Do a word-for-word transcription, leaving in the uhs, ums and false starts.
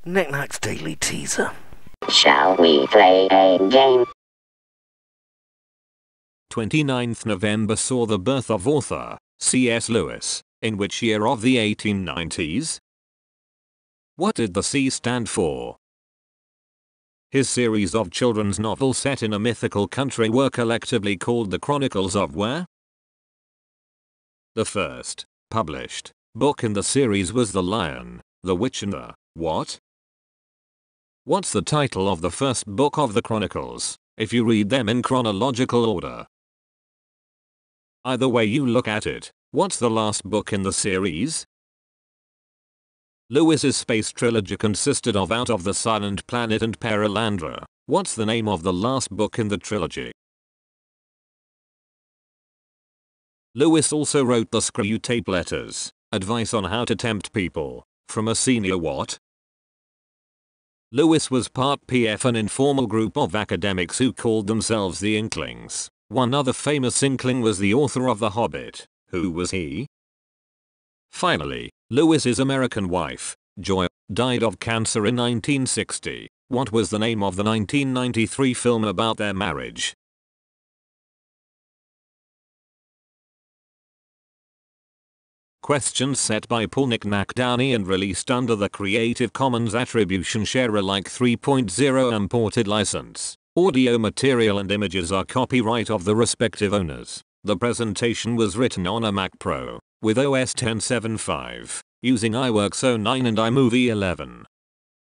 Nick Knight's Daily Teaser. Shall we play a game? twenty-ninth November saw the birth of author C S Lewis. In which year of the eighteen nineties? What did the C stand for? His series of children's novels set in a mythical country were collectively called the Chronicles of where? The first published book in the series was The Lion, the Witch and the what? What's the title of the first book of the Chronicles, if you read them in chronological order? Either way you look at it, what's the last book in the series? Lewis's space trilogy consisted of Out of the Silent Planet and Perelandra. What's the name of the last book in the trilogy? Lewis also wrote the Screwtape Letters, advice on how to tempt people, from a senior what? Lewis was part P F, an informal group of academics who called themselves the Inklings. One other famous Inkling was the author of The Hobbit. Who was he? Finally, Lewis's American wife, Joy, died of cancer in nineteen sixty. What was the name of the nineteen ninety-three film about their marriage? Questions set by Paul Knick-Knack Downey and released under the Creative Commons Attribution Share Alike three point oh Unported license. Audio material and images are copyright of the respective owners. The presentation was written on a Mac Pro with O S ten seven five using iWorks oh nine and iMovie eleven.